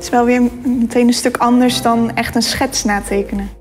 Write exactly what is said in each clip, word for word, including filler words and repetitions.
is wel weer meteen een stuk anders dan echt een schets natekenen.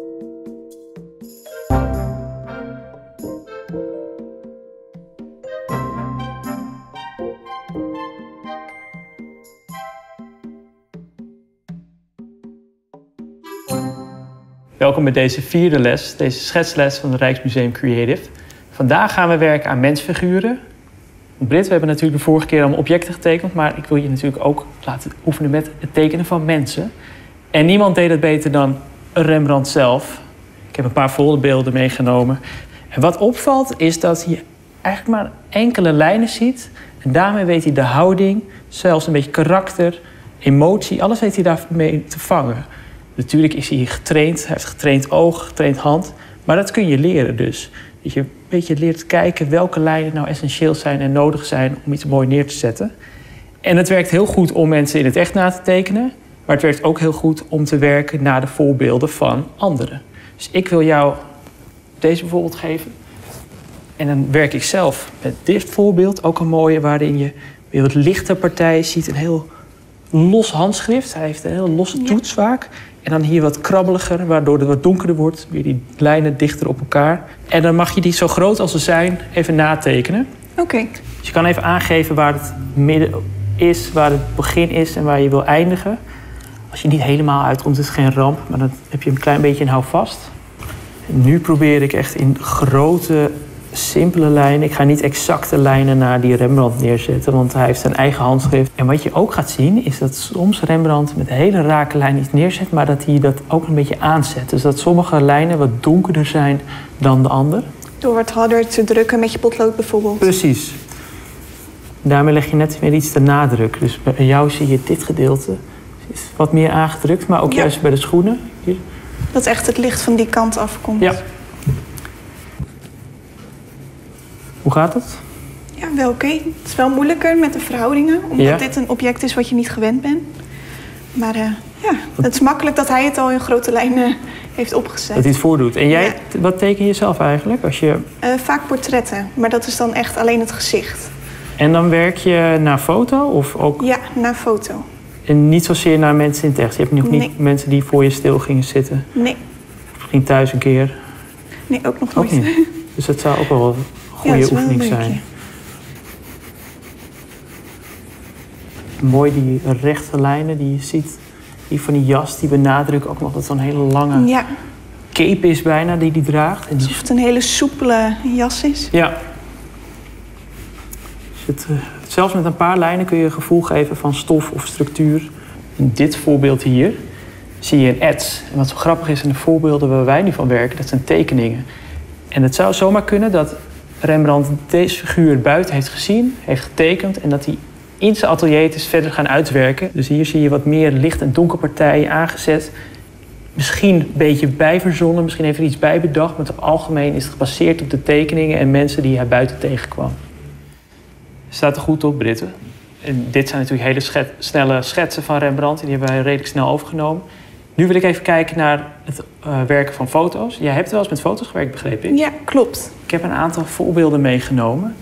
Welkom bij deze vierde les, deze schetsles van het Rijksmuseum Creative. Vandaag gaan we werken aan mensfiguren. Brit, we hebben natuurlijk de vorige keer allemaal objecten getekend, maar ik wil je natuurlijk ook laten oefenen met het tekenen van mensen. En niemand deed het beter dan Rembrandt zelf. Ik heb een paar voorbeelden meegenomen. En wat opvalt is dat je eigenlijk maar enkele lijnen ziet. En daarmee weet hij de houding, zelfs een beetje karakter, emotie, alles weet hij daarmee te vangen. Natuurlijk is hij getraind, hij heeft getraind oog, getraind hand. Maar dat kun je leren dus. Dat je een beetje leert kijken welke lijnen nou essentieel zijn en nodig zijn om iets mooi neer te zetten. En het werkt heel goed om mensen in het echt na te tekenen. Maar het werkt ook heel goed om te werken naar de voorbeelden van anderen. Dus ik wil jou deze bijvoorbeeld geven. En dan werk ik zelf met dit voorbeeld, ook een mooie, waarin je weer wat lichte partijen ziet. Een heel los handschrift. Hij heeft een heel losse toets vaak. En dan hier wat krabbeliger, waardoor het wat donkerder wordt. Weer die lijnen dichter op elkaar. En dan mag je die zo groot als ze zijn even natekenen. Oké. Okay. Dus je kan even aangeven waar het midden is, waar het begin is en waar je wil eindigen. Als je niet helemaal uitkomt, is het geen ramp. Maar dan heb je een klein beetje een houvast. En nu probeer ik echt in grote, simpele lijnen. Ik ga niet exacte lijnen naar die Rembrandt neerzetten, want hij heeft zijn eigen handschrift. En wat je ook gaat zien, is dat soms Rembrandt met hele rake lijnen iets neerzet, maar dat hij dat ook een beetje aanzet. Dus dat sommige lijnen wat donkerder zijn dan de ander. Door wat harder te drukken met je potlood bijvoorbeeld. Precies. Daarmee leg je net weer iets de nadruk. Dus bij jou zie je dit gedeelte is wat meer aangedrukt, maar ook ja. juist bij de schoenen. Hier. Dat echt het licht van die kant afkomt. Ja. Hoe gaat het? Ja, wel oké. Okay. Het is wel moeilijker met de verhoudingen, omdat ja. dit een object is wat je niet gewend bent. Maar uh, ja, het is makkelijk dat hij het al in grote lijnen heeft opgezet. Dat hij het voordoet. En jij, ja. wat teken je zelf eigenlijk? Als je... uh, vaak portretten, maar dat is dan echt alleen het gezicht. En dan werk je naar foto of ook? Ja, naar foto. En niet zozeer naar mensen in het echt? Je hebt nog nee. niet mensen die voor je stil gingen zitten? Nee. Misschien thuis een keer? Nee, ook nog ook nooit. Niet. Dus dat zou ook wel een goede ja, oefening zijn. Mooi die rechte lijnen die je ziet. Die van die jas, die benadrukken ook nog dat het zo'n hele lange ja. cape is bijna die die draagt. En die... Alsof het een hele soepele jas is. Ja. Dus het, uh, zelfs met een paar lijnen kun je een gevoel geven van stof of structuur. In dit voorbeeld hier zie je een ets. En wat zo grappig is in de voorbeelden waar wij nu van werken, dat zijn tekeningen. En het zou zomaar kunnen dat Rembrandt deze figuur buiten heeft gezien, heeft getekend en dat hij in zijn atelier het is verder gaan uitwerken. Dus hier zie je wat meer licht- en donkerpartijen aangezet. Misschien een beetje bijverzonnen, misschien heeft er iets bij bedacht, maar het algemeen is het gebaseerd op de tekeningen en mensen die hij buiten tegenkwam. Staat er goed op, Britten. En dit zijn natuurlijk hele schet, snelle schetsen van Rembrandt, die hebben wij redelijk snel overgenomen. Nu wil ik even kijken naar het uh, werken van foto's. Jij hebt wel eens met foto's gewerkt, begreep ik? Ja, klopt. Ik heb een aantal voorbeelden meegenomen.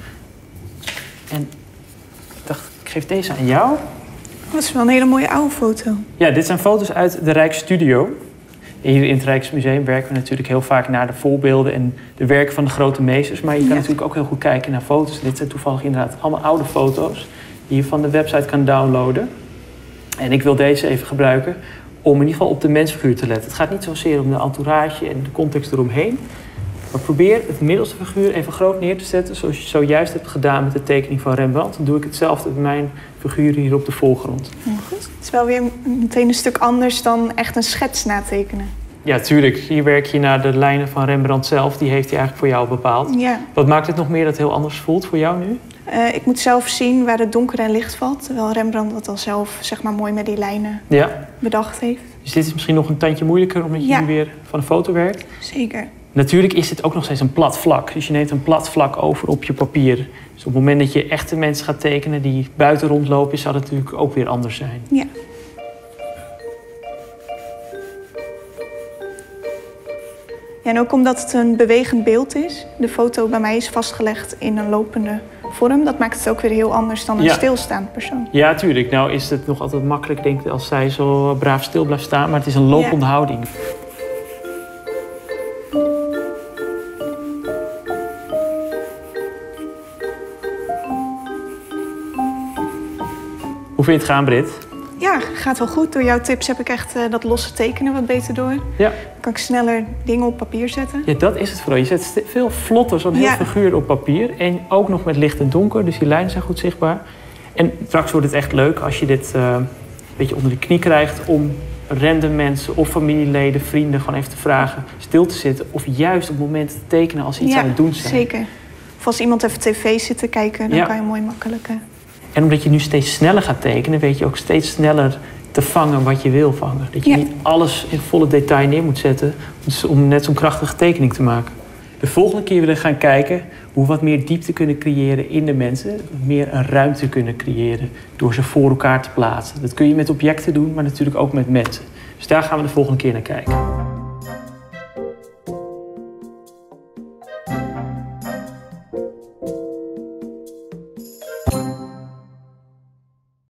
En ik dacht, ik geef deze aan jou. Dat is wel een hele mooie oude foto. Ja, dit zijn foto's uit de Rijksstudio. Hier in het Rijksmuseum werken we natuurlijk heel vaak naar de voorbeelden en de werken van de grote meesters. Maar je kan ja. natuurlijk ook heel goed kijken naar foto's. Dit zijn toevallig inderdaad allemaal oude foto's die je van de website kan downloaden. En ik wil deze even gebruiken om in ieder geval op de mensfiguur te letten. Het gaat niet zozeer om de entourage en de context eromheen. Maar probeer het middelste figuur even groot neer te zetten, zoals je zojuist hebt gedaan met de tekening van Rembrandt. Dan doe ik hetzelfde met mijn figuur hier op de voorgrond. Ja, goed. Het is wel weer meteen een stuk anders dan echt een schets natekenen. Ja, tuurlijk. Hier werk je naar de lijnen van Rembrandt zelf. Die heeft hij eigenlijk voor jou bepaald. Ja. Wat maakt het nog meer dat het heel anders voelt voor jou nu? Uh, ik moet zelf zien waar het donker en licht valt. Terwijl Rembrandt dat al zelf zeg maar, mooi met die lijnen ja. bedacht heeft. Dus dit is misschien nog een tandje moeilijker omdat je ja. nu weer van een foto werkt? Zeker. Natuurlijk is dit ook nog steeds een plat vlak. Dus je neemt een plat vlak over op je papier. Dus op het moment dat je echte mensen gaat tekenen die buiten rondlopen, zal het natuurlijk ook weer anders zijn. Ja. Ja, en ook omdat het een bewegend beeld is. De foto bij mij is vastgelegd in een lopende vorm. Dat maakt het ook weer heel anders dan een ja. stilstaand persoon. Ja, tuurlijk. Nou is het nog altijd makkelijk, denk ik, als zij zo braaf stil blijft staan. Maar het is een lopende ja. houding. Hoe vind je het gaan, Brit? Ja, gaat wel goed. Door jouw tips heb ik echt uh, dat losse tekenen wat beter door. Ja. Dan kan ik sneller dingen op papier zetten. Ja, dat is het vooral. Je zet veel vlotter zo'n heel ja. figuur op papier. En ook nog met licht en donker, dus die lijnen zijn goed zichtbaar. En straks wordt het echt leuk als je dit uh, een beetje onder de knie krijgt... om random mensen of familieleden, vrienden gewoon even te vragen stil te zitten. Of juist op momenten te tekenen als ze iets ja, aan het doen zijn. Zeker. Of als iemand even tv zit te kijken, dan ja. kan je mooi makkelijk... Uh... En omdat je nu steeds sneller gaat tekenen, weet je ook steeds sneller te vangen wat je wil vangen. Dat je ja. niet alles in volle detail neer moet zetten om net zo'n krachtige tekening te maken. De volgende keer willen we gaan kijken hoe we wat meer diepte kunnen creëren in de mensen. Meer een ruimte kunnen creëren door ze voor elkaar te plaatsen. Dat kun je met objecten doen, maar natuurlijk ook met mensen. Dus daar gaan we de volgende keer naar kijken.